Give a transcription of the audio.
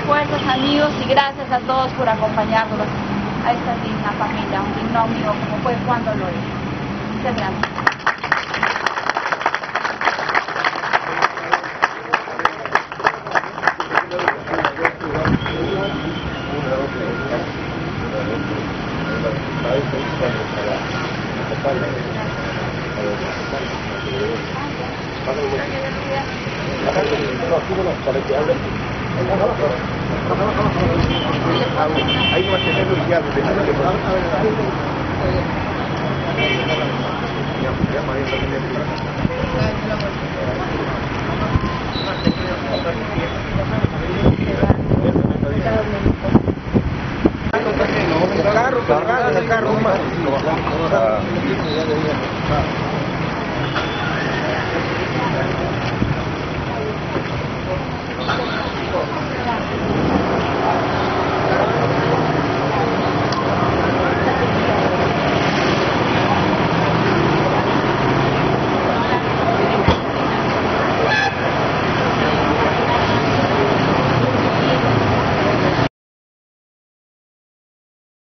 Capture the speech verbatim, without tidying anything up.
fuerzas, amigos, y gracias a todos por acompañarnos a esta digna familia, un digno amigo como fue Juan Dolores. Muchas gracias. Ahí no va a tener ya, de